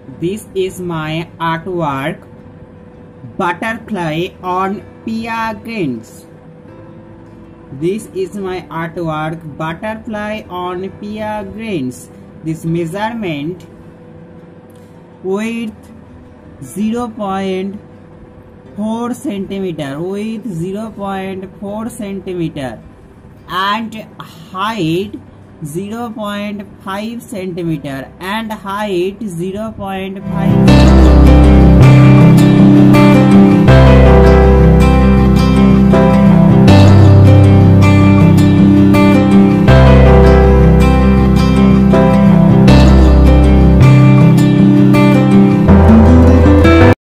This is my artwork, butterfly on pea grains. This is my artwork, butterfly on pea grains. This measurement width 0.4 centimeter, width 0.4 centimeter, and height 0.5 centimeter, and height 0.5 centimeter.